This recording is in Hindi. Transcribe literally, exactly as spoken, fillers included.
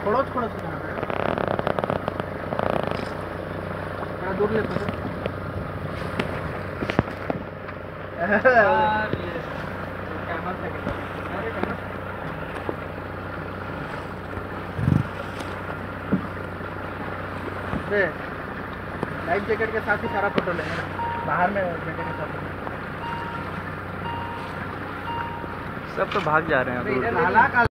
थोड़ा थोड़ा सा जाना है, थोड़ा दूर ले पकड़। लाइफ जैकेट के साथ ही सारा फोटो लेंगे, बाहर में जैकेट के साथ सब तो भाग जा रहे हैं दूर।